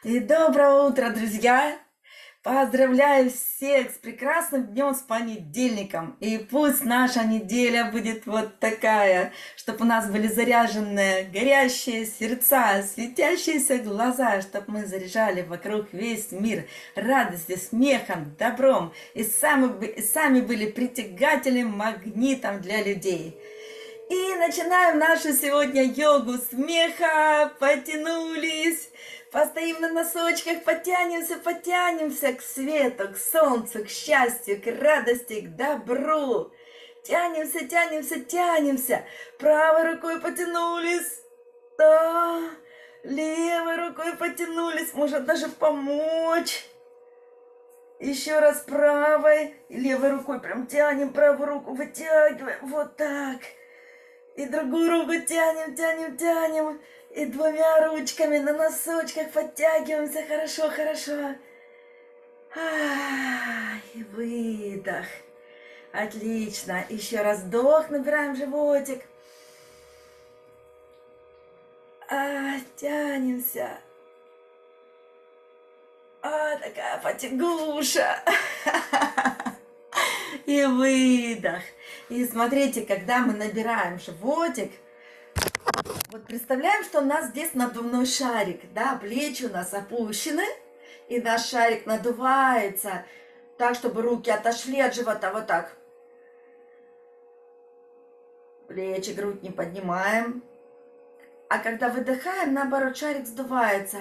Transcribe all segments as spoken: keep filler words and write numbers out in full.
И доброе утро, друзья! Поздравляю всех с прекрасным днем, с понедельником. И пусть наша неделя будет вот такая, чтобы у нас были заряженные, горящие сердца, светящиеся глаза, чтобы мы заряжали вокруг весь мир радостью, смехом, добром. И сами, и сами были притягательным магнитом для людей. И начинаем нашу сегодня йогу смеха. Потянулись. Постоим на носочках, потянемся, потянемся к свету, к солнцу, к счастью, к радости, к добру. Тянемся, тянемся, тянемся. Правой рукой потянулись. Да. Левой рукой потянулись. Может даже помочь. Еще раз правой и левой рукой прям тянем, правую руку вытягиваем. Вот так. И другую руку тянем, тянем, тянем. И двумя ручками на носочках подтягиваемся. Хорошо, хорошо. А, и выдох. Отлично. Еще раз вдох, набираем животик. А, тянемся. А, такая потягуша. И выдох. И смотрите, когда мы набираем животик, вот представляем, что у нас здесь надувной шарик, да, плечи у нас опущены, и наш шарик надувается так, чтобы руки отошли от живота, вот так. Плечи, грудь не поднимаем. А когда выдыхаем, наоборот, шарик сдувается.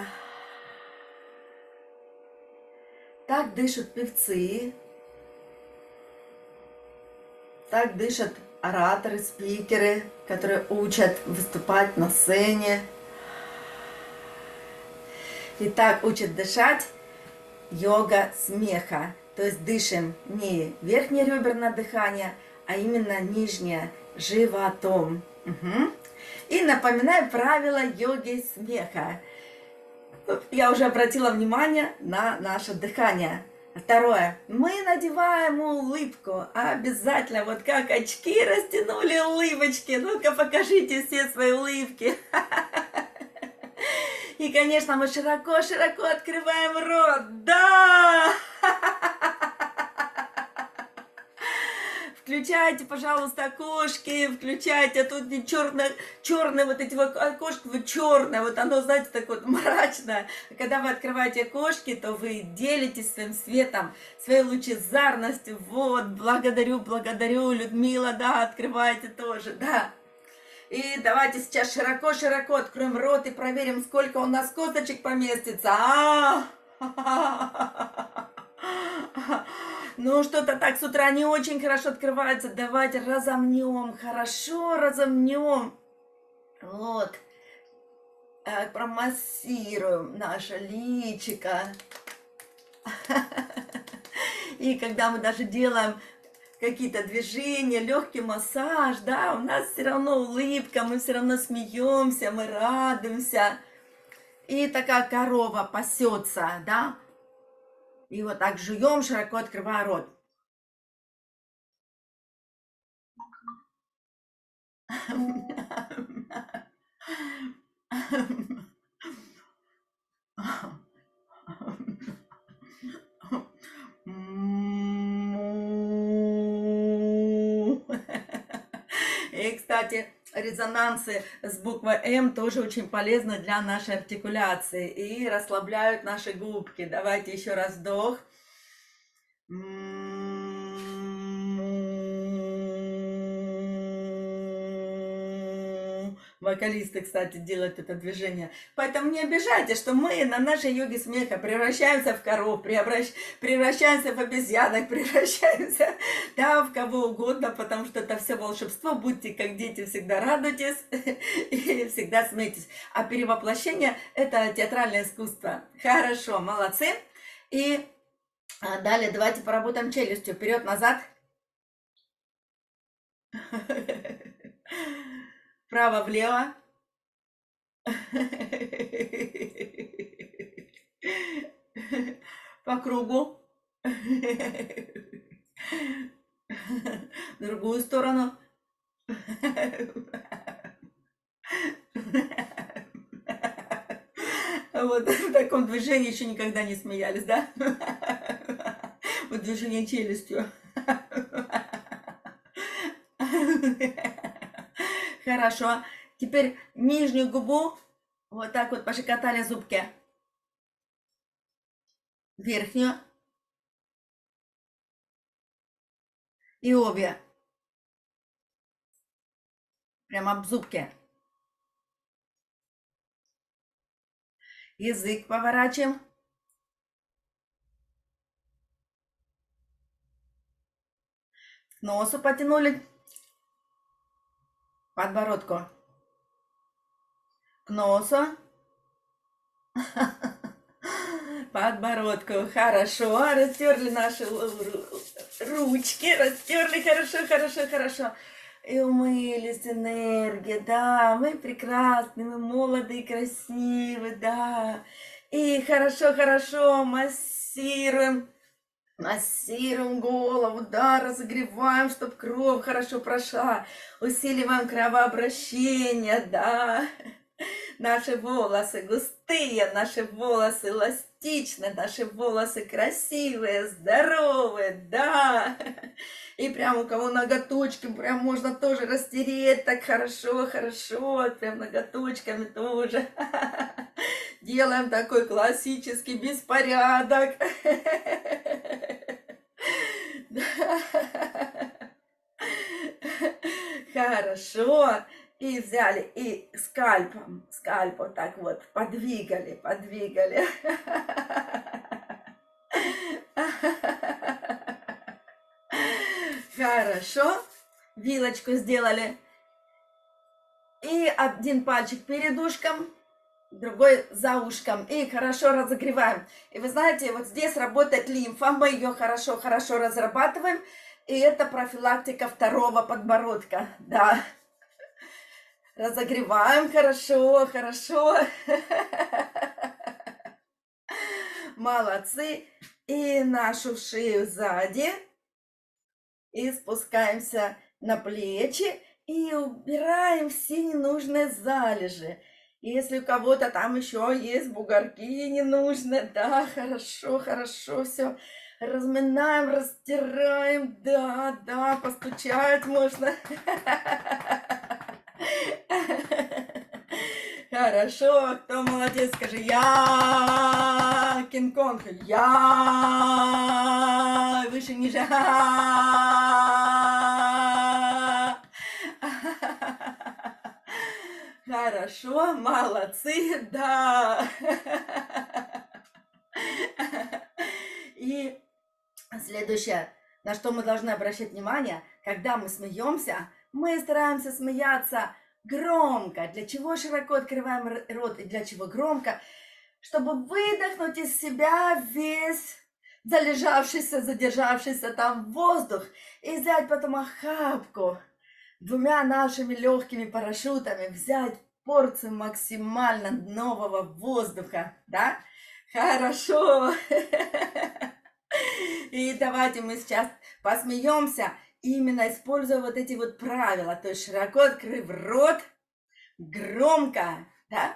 Так дышат певцы, так дышат ораторы, спикеры, которые учат выступать на сцене. И так учат дышать йога смеха. То есть дышим не верхнее реберное дыхание, а именно нижнее, животом. Угу. И напоминаю правила йоги смеха. Я уже обратила внимание на наше дыхание. Второе. Мы надеваем улыбку. Обязательно. Вот как очки растянули улыбочки. Ну-ка покажите все свои улыбки. И, конечно, мы широко-широко открываем рот. Да! Включайте, пожалуйста, окошки, включайте, а тут не черное, черное, вот эти вот окошки, вот черное, вот оно, знаете, такое вот мрачное. Когда вы открываете окошки, то вы делитесь своим светом, своей лучезарностью. Вот, благодарю, благодарю, Людмила, да, открывайте тоже, да. И давайте сейчас широко-широко откроем рот и проверим, сколько у нас косточек поместится. А-а-а! Ну, что-то так с утра не очень хорошо открывается. Давайте разомнем, хорошо разомнем. Вот. Так, промассируем наше личико. И когда мы даже делаем какие-то движения, легкий массаж, да, у нас все равно улыбка, мы все равно смеемся, мы радуемся. И такая корова пасется, да. И вот так жуем, широко открывая рот. И, кстати, резонансы с буквой М тоже очень полезны для нашей артикуляции и расслабляют наши губки. Давайте еще раз вдох. Вокалисты, кстати, делают это движение. Поэтому не обижайте, что мы на нашей йоге смеха превращаемся в коров, превращаемся в обезьянок, превращаемся, да, в кого угодно, потому что это все волшебство. Будьте как дети, всегда радуйтесь и всегда смейтесь. А перевоплощение – это театральное искусство. Хорошо, молодцы. И далее давайте поработаем челюстью. Вперед-назад. Вправо-влево. По кругу. В другую сторону. Вот в таком движении еще никогда не смеялись, да? Вот движение челюстью. Хорошо. Теперь нижнюю губу вот так вот пошикотали зубки. Верхнюю. И обе. Прямо об зубки. Язык поворачиваем. К носу потянули. Подбородку. К носу. Подбородку. Хорошо. Растерли наши ручки. Растерли. Хорошо, хорошо, хорошо. И умылись энергией. Да, мы прекрасны, мы молоды и красивы. Да. И хорошо, хорошо массируем. Массируем голову, да, разогреваем, чтобы кровь хорошо прошла. Усиливаем кровообращение, да. Наши волосы густые, наши волосы эластичные, наши волосы красивые, здоровые, да. И прям у кого ноготочки, прям можно тоже растереть так хорошо, хорошо, прям ноготочками тоже. Делаем такой классический беспорядок. Хорошо. И взяли, и скальпом, скальпом так вот подвигали, подвигали. Хорошо. Вилочку сделали. И один пальчик перед ушком, другой за ушком. И хорошо разогреваем. И вы знаете, вот здесь работает лимфа. Мы ее хорошо-хорошо разрабатываем. И это профилактика второго подбородка. Да. Разогреваем хорошо, хорошо. Молодцы. И нашу шею сзади. И спускаемся на плечи. И убираем все ненужные залежи. Если у кого-то там еще есть бугорки ненужные, да, хорошо, хорошо, все. Разминаем, растираем, да, да, постучать можно. Хорошо, кто молодец, скажи, я Кинг-Конг, я выше, ниже, хорошо, молодцы, да. И следующее, на что мы должны обращать внимание, когда мы смеемся, мы стараемся смеяться громко. Для чего широко открываем рот и для чего громко? Чтобы выдохнуть из себя весь залежавшийся, задержавшийся там воздух и взять потом охапку двумя нашими легкими парашютами, взять порцию максимально нового воздуха, да? Хорошо. И давайте мы сейчас посмеемся, именно используя вот эти вот правила. То есть широко открыв рот, громко, да?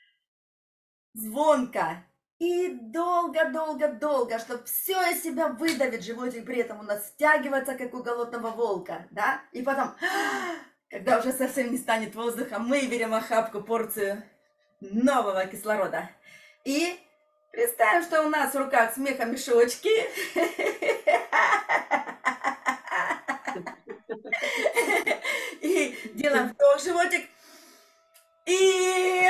Звонко. И долго-долго-долго, чтобы все из себя выдавить, животик при этом у нас стягивается, как у голодного волка, да? И потом, когда уже совсем не станет воздуха, мы берем охапку, порцию нового кислорода. И представим, что у нас в руках смехомешочки. И делаем вдох, животик. И...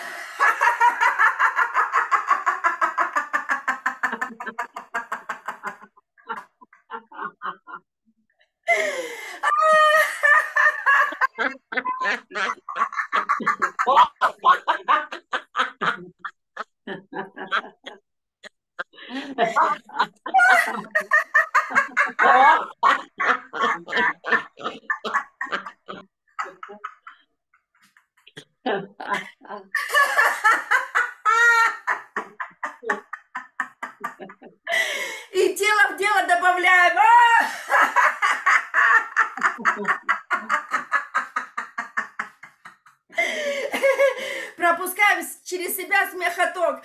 И тело в дело добавляем. пропускаем через себя смехоток.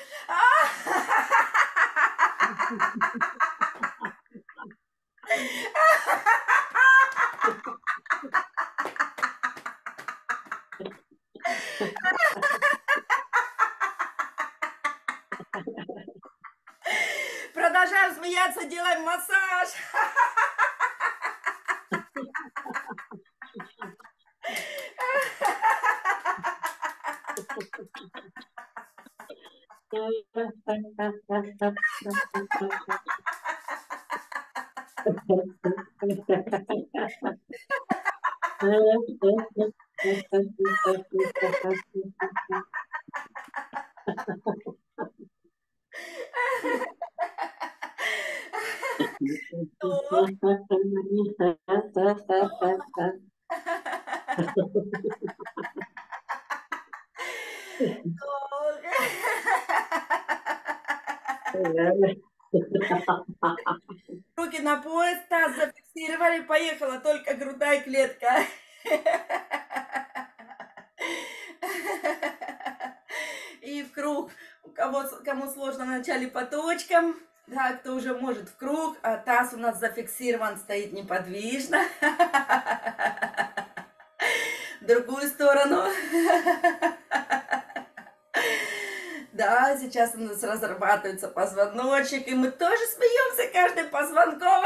Продолжаем смеяться, делаем массаж. Руки на пояс, таз зафиксировали, поехала только грудная клетка. И в круг. У кого, кому сложно вначале по точкам, да, кто уже может в круг, а таз у нас зафиксирован, стоит неподвижно. В другую сторону. Да, сейчас у нас разрабатывается позвоночник, и мы тоже смеемся каждым позвонком.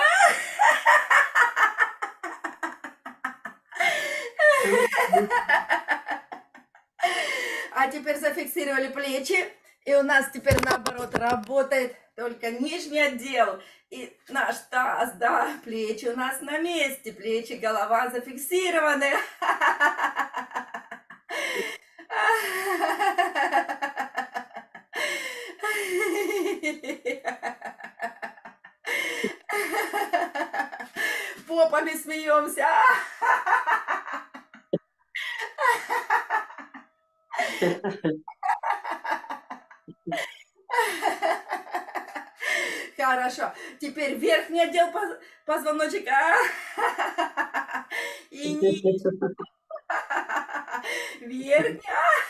А теперь зафиксировали плечи, и у нас теперь наоборот работает только нижний отдел. И наш таз, да, плечи у нас на месте, плечи, голова зафиксированы. Попами смеемся. Хорошо. Теперь верхний отдел позвоночника. И нижний. Верхний.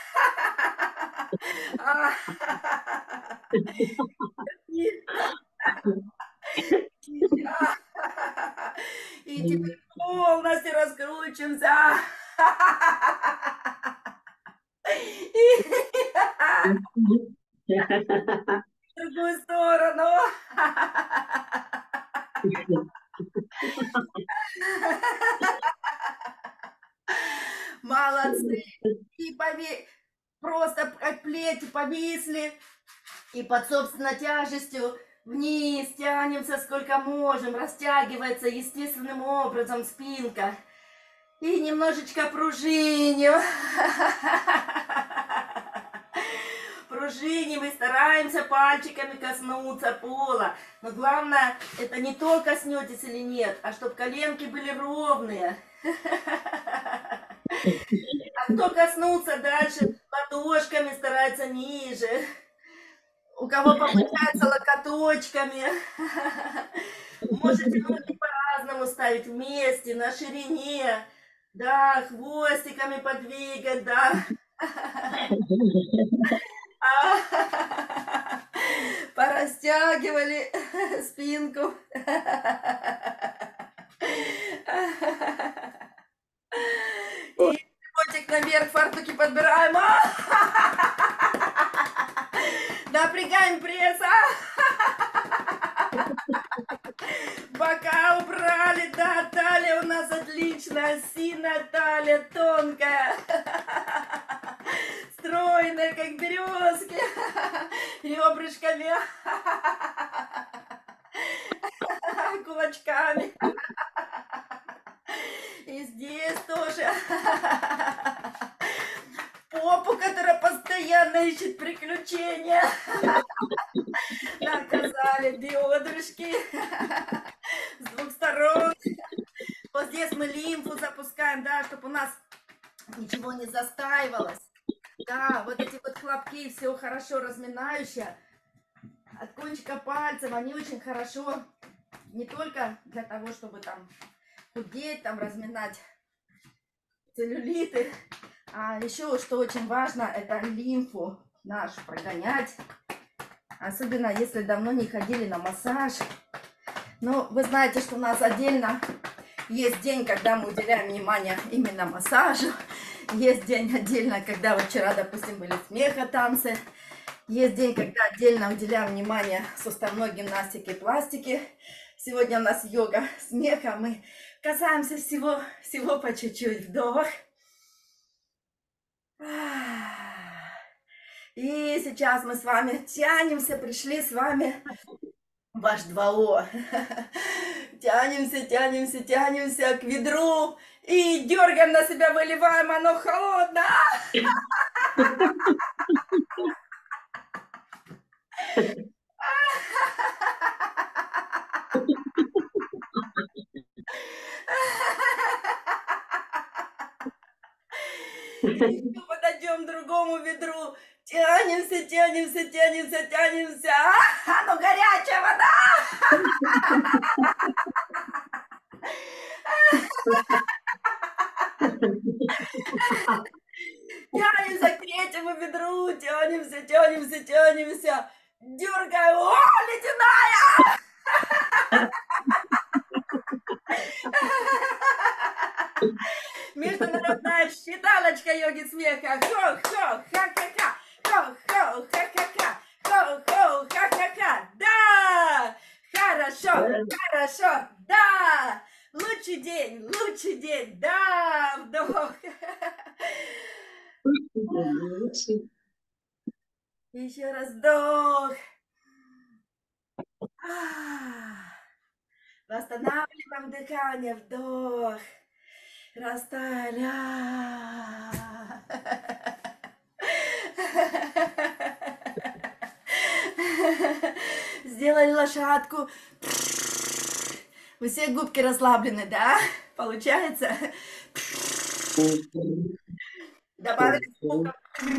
И теперь полностью раскручиваемся. В другую сторону. Молодцы. И пове... просто как плети повисли. И под собственной тяжестью вниз тянемся сколько можем. Растягивается естественным образом спинка. И немножечко пружиним. Пружиним и стараемся пальчиками коснуться пола. Но главное, это не то, коснетесь или нет, а чтобы коленки были ровные. А кто коснуться дальше, ладошками старается ниже. У кого получается локоточками. Можете ноги по-разному ставить вместе, на ширине. Да, хвостиками подвигать, да. Порастягивали спинку. И животик наверх, фартуки подбираем. Напрягаем пресс. Бока убрали, да, талия у нас отличная, сильная талия, тонкая. Стройная, как березки, ребрышками, кулачками. И здесь тоже попу, которая постоянно ищет приключения. Наказали бедрышки с двух сторон. Вот здесь мы лимфу запускаем, да, чтобы у нас ничего не застаивалось. Да, вот эти вот хлопки, все хорошо разминающие. От кончика пальцев они очень хорошо, не только для того, чтобы там худеть, там разминать целлюлиты, А еще, что очень важно, это лимфу нашу прогонять. Особенно, если давно не ходили на массаж. Ну, вы знаете, что у нас отдельно есть день, когда мы уделяем внимание именно массажу. Есть день отдельно, когда вот вчера, допустим, были смеха, танцы. Есть день, когда отдельно уделяем внимание суставной гимнастике и пластике. Сегодня у нас йога смеха. Мы касаемся всего, всего по чуть-чуть. Вдох. И сейчас мы с вами тянемся, пришли с вами в аш два о. Тянемся, тянемся, тянемся к ведру и дергаем на себя, выливаем, оно холодно. Еще подойдем к другому ведру. Тянемся, тянемся, тянемся, тянемся. А, ну горячая вода. Тянемся к третьему ведру. Тянемся, тянемся, тянемся. Дергаем. О, ледяная! Международная считалочка йоги смеха. Хо-хо, ха-ха-ха. Хо-хо, ха-ха-ха. Хо-хо, ха-ха-ха. Да! Хорошо, хорошо, да! Лучший день, лучший день, да! Вдох. Еще раз вдох. Восстанавливаем дыхание, вдох. Растаяли. Сделали лошадку. Вы все губки расслаблены, да? Получается? Добавили звуков.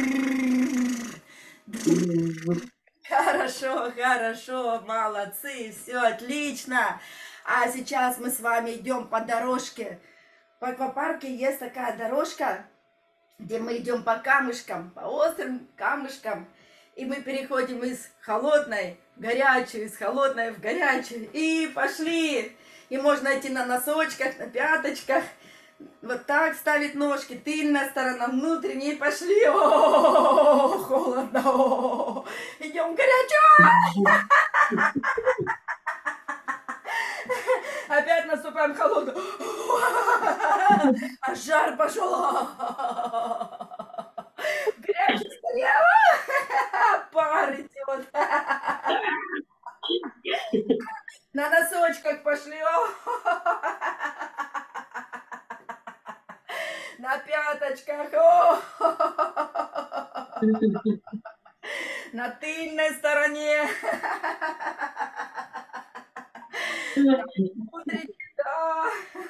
Хорошо, хорошо, молодцы, все отлично. А сейчас мы с вами идем по дорожке. В аквапарке есть такая дорожка, где мы идем по камушкам, по острым камушкам. И мы переходим из холодной в горячую, из холодной в горячую. И пошли. И можно идти на носочках, на пяточках. Вот так ставить ножки. Тыльная сторона, внутренние. Пошли. О, холодно. О, идем в горячую. Опять наступаем в холодную. А жар пошел. Горячий стояла. Пар идет. На носочках пошли. На пяточках. На тыльной стороне. Да.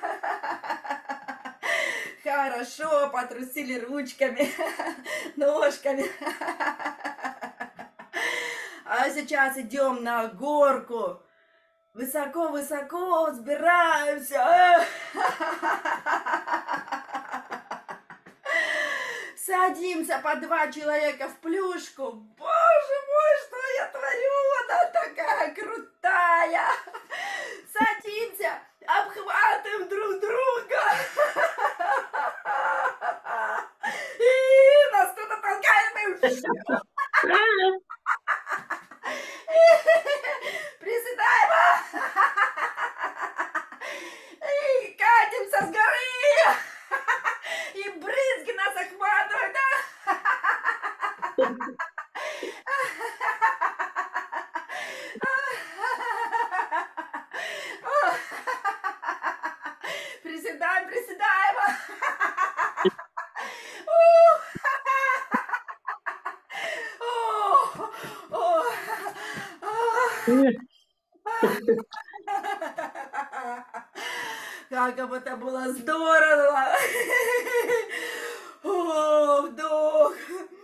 Хорошо, потрусили ручками, ножками. А сейчас идем на горку. Высоко-высоко взбираемся. Садимся по два человека в плюшку. Боже мой, что я творю? Она такая крутая. Садимся, обхватываем друг друга. И нас кто-то толкает. Приседаем. И катимся с горы. И брызги нас охватывают. Приседаем, приседаем. Как это было здорово! О, вдох!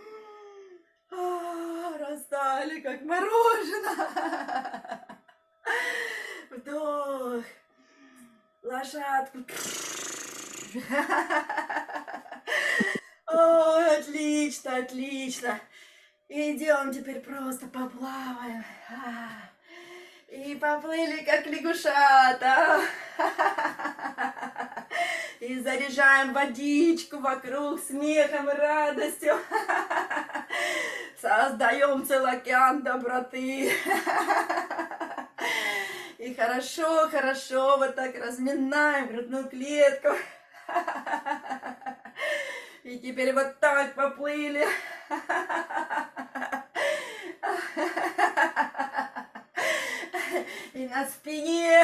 А, растаяли, как мороженое! Вдох! Лошадку! О, Ой, отлично, отлично. Идем теперь просто поплаваем. А, И поплыли, как лягушата. И заряжаем водичку вокруг смехом и радостью. Создаем целый океан доброты. И хорошо, хорошо вот так разминаем грудную клетку. И теперь вот так поплыли. И на спине.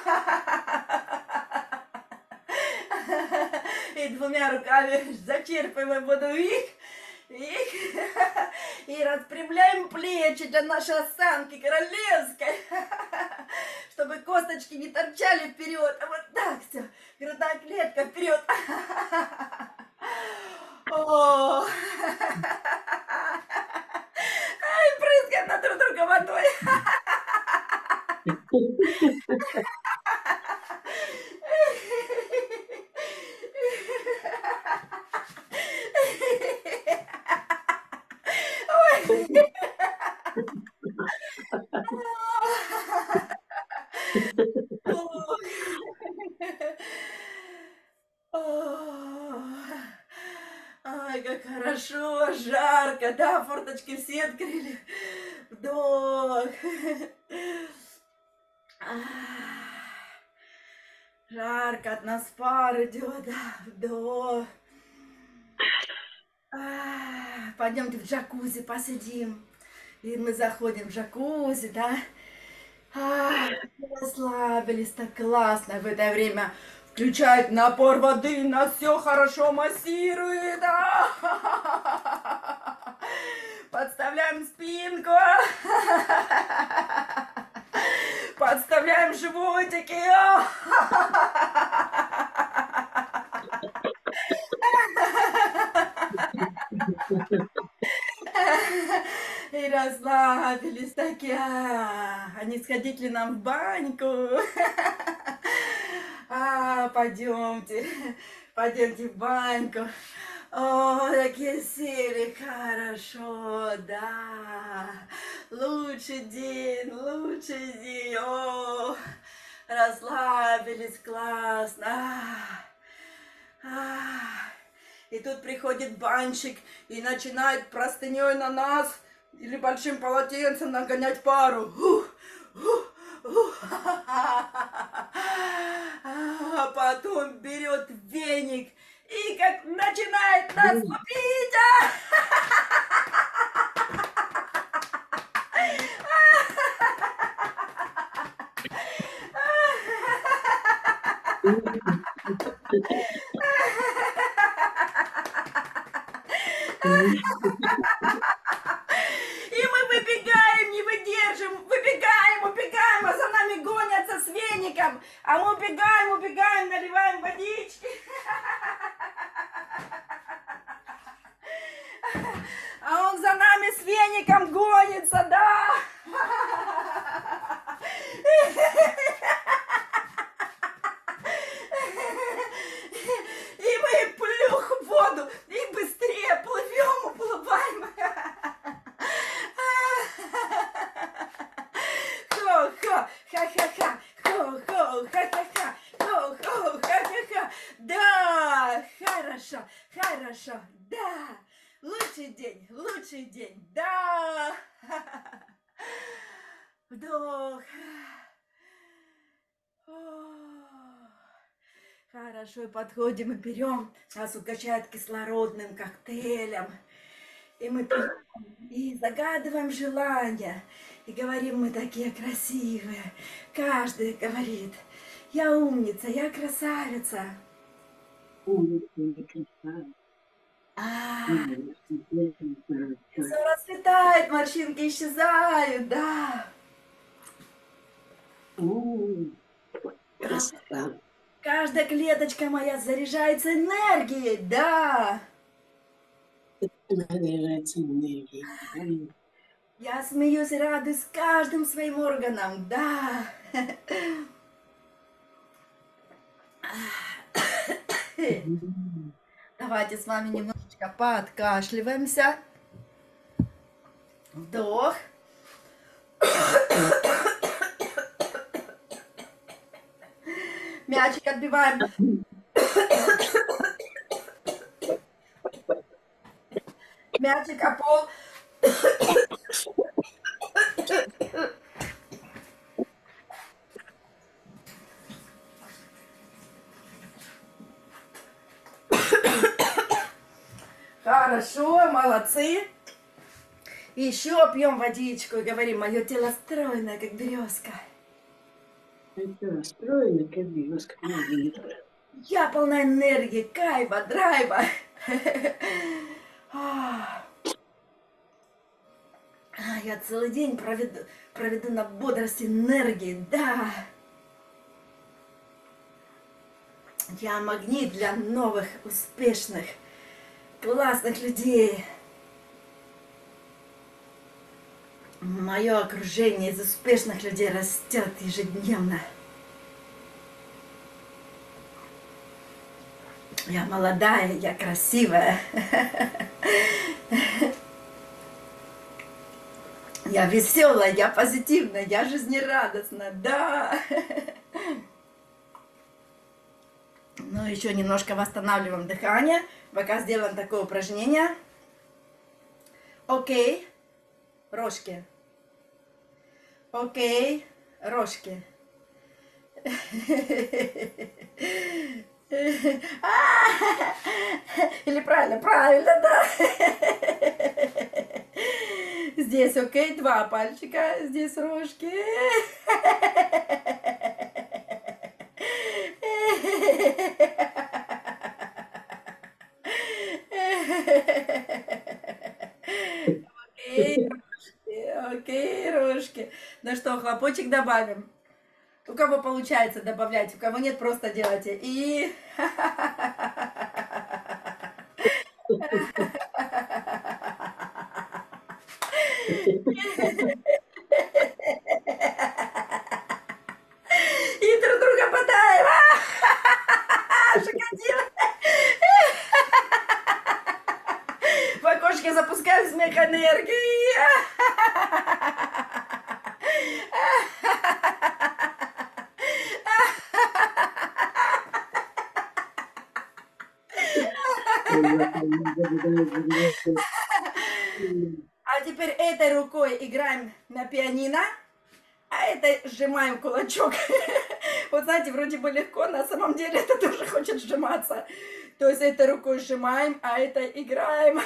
И двумя руками зачерпываем воду. Их, их. И распрямляем плечи для нашей осанки королевской. Чтобы косточки не торчали вперед. А вот так все. Грудная клетка вперед. О! Ай, прыскаем на друг друга водой. Ай, как хорошо, жарко, да, форточки все открыли. Вдох. Жарко, от нас пар идет, да, вдох. Пойдемте в джакузи посидим. И мы заходим в джакузи, да. А, расслабились, так классно. В это время включает напор воды, нас все хорошо массирует. Да. Подставляем спинку. Подставляем животики. И расслабились такие. А не сходить ли нам в баньку? А, пойдемте, пойдемте в баньку. О, такие сели, хорошо, да. Лучший день, лучший день. О, расслабились, классно. И тут приходит банщик и начинает простыней на нас или большим полотенцем нагонять пару. А потом берет веник и как начинает нас лупить. И мы выбегаем, не выдержим, выбегаем, убегаем, а за нами гонятся с веником. А мы убегаем, убегаем, наливаем водички. А он за нами с веником гонится, да. И мы плюх в воду, и быстрее плывем, уплываем. Хо-хо, ха-ха-ха, хо-хо, ха-ха-ха, хо-хо, ха-ха-ха. Да, хорошо, хорошо, да. Лучший день, лучший день, да. Вдох. Хорошо, и подходим и берем, нас угощают кислородным коктейлем. И мы пьем, и загадываем желания. И говорим, мы такие красивые. Каждый говорит, я умница, я красавица. Умница, я красавица. А, все расцветает, морщинки исчезают, да. Красота. Каждая клеточка моя заряжается энергией, да. Заряжается энергией. Я смеюсь и радуюсь каждым своим органом, да. Давайте с вами немножечко Немножко подкашливаемся. Вдох. Мячик отбиваем. Мячик о пол. Хорошо, молодцы. Еще пьем водичку и говорим, мое тело стройное, как березка. Это стройно, как березка на ветру. Я полна энергии, кайфа, драйва. А, Я целый день проведу, проведу на бодрости, энергии, да. Я магнит для новых, успешных, классных людей. Мое окружение из успешных людей растет ежедневно. Я молодая, я красивая. Я веселая, я позитивная, я жизнерадостна, да. Ну, еще немножко восстанавливаем дыхание, пока сделаем такое упражнение. Окей, рожки. Окей, рожки. Или правильно, правильно, да. Здесь окей, два пальчика, здесь рожки. Окей, рожки, окей, рожки. Ну что, хлопочек добавим. У кого получается добавлять, у кого нет, просто делайте. И... И друг друга подаем. Шокодил. В окошке запускаем смех энергии. А теперь этой рукой играем на пианино, а этой сжимаем кулачок. Вот знаете, вроде бы легко, на самом деле это тоже хочет сжиматься. То есть этой рукой сжимаем, а этой играем.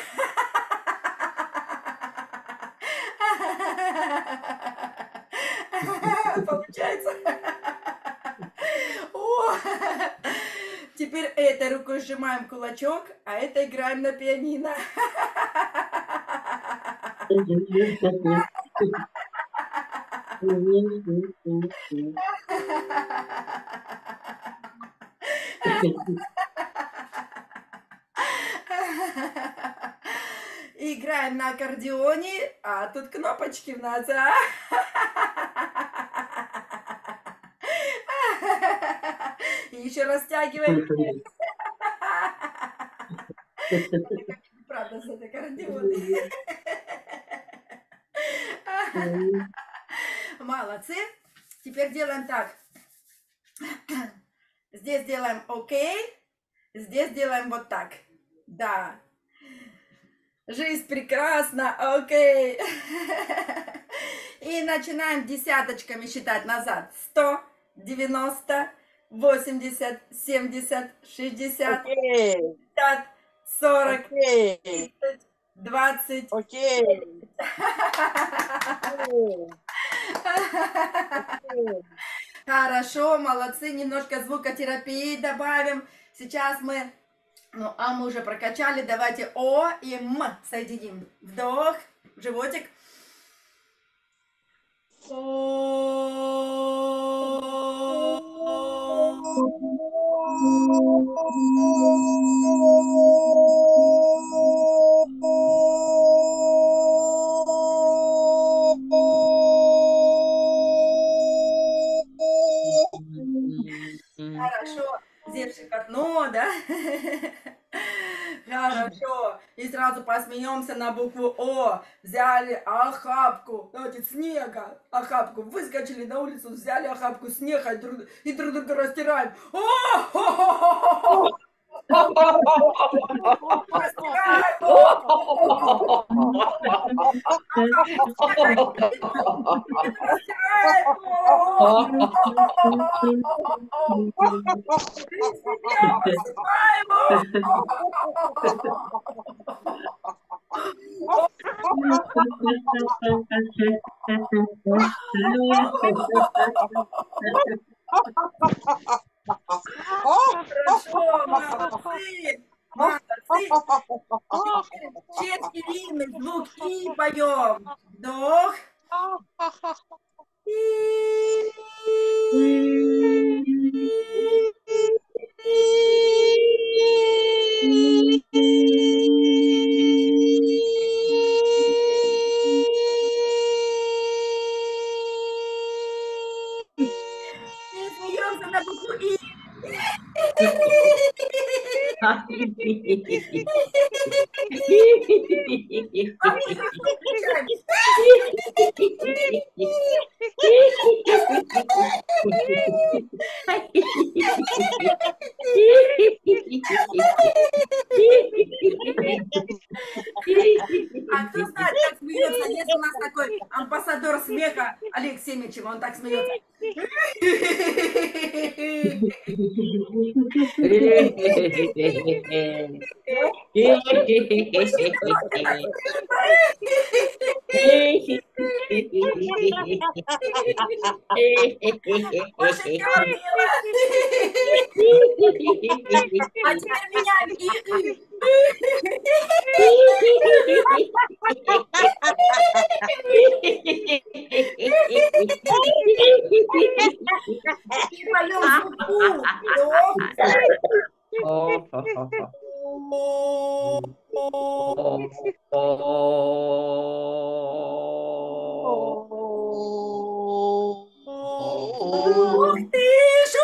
Получается? О! Теперь этой рукой сжимаем кулачок, а этой играем на пианино. Играем на аккордеоне, а тут кнопочки у нас. А? И еще растягиваем. Правда, с этой аккордеоной. Молодцы. Теперь делаем так. Здесь делаем окей. Здесь делаем вот так. Да. Жизнь прекрасна. Окей. И начинаем десяточками считать назад. Сто, девяносто, восемьдесят, семьдесят, шестьдесят, пятьдесят, сорок, тридцать, двадцать. Окей. Хорошо, молодцы. Немножко звукотерапии добавим. Сейчас мы, ну, а мы уже прокачали. Давайте О и М соединим. Вдох, животик. Хорошо. Здесь шикарно, да? Хорошо. посмеемся на букву О. Взяли охапку, давайте, снега, охапку, выскочили на улицу, взяли охапку снега и друг, и друг друга растираем. О! Хорошо, молодцы, молодцы. Чешский длинный звук И поем. Вдох. И смеемся на букву И. А кто знает, как смеется? Есть у нас такой амбассадор смеха Олег Семечев, он так смеется. Очень мило. А теперь меняем И. И поем Ух ты ж!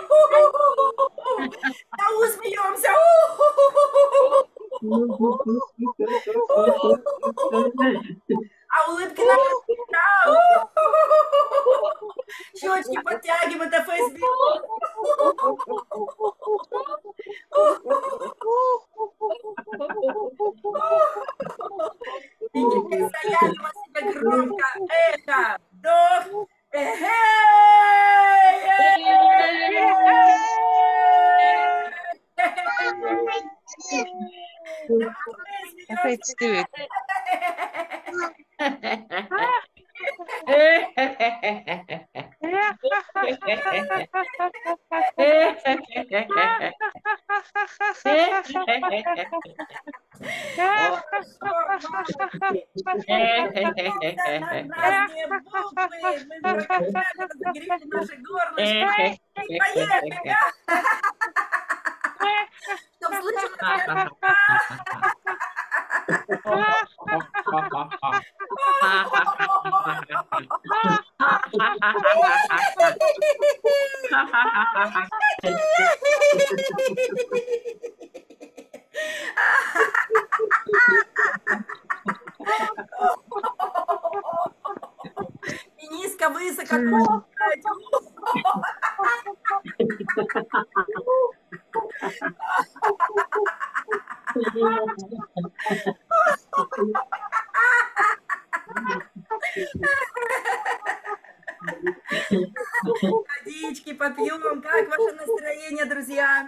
А смеемся! А улыбки на щечки подтягиваем, это фейсбук. И теперь заявим о себе громко. Эхо, вдох. Let's do it. Разные буквы, мы разогрели наши горлышки. Поехали! Чтоб слышно. И низко-высоко. Водички попьем. Как ваше настроение, друзья?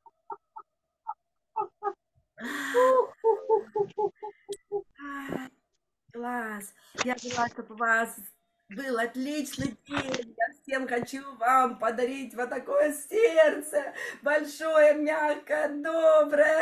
Класс. Я желаю, чтобы у вас был отличный день. Я всем хочу вам подарить вот такое сердце. Большое, мягкое, доброе.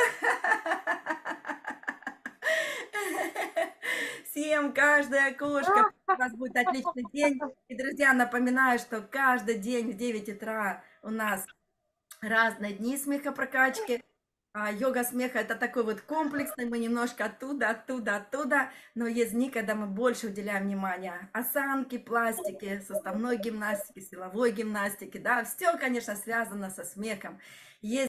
Всем каждая кошка. У вас будет отличный день. И, друзья, напоминаю, что каждый день в девять утра у нас разные дни смехопрокачки. А йога смеха — это такой вот комплексный, мы немножко оттуда, оттуда, оттуда, но есть дни, когда мы больше уделяем внимания осанке, пластике, суставной гимнастике, силовой гимнастике, да, все, конечно, связано со смехом. Есть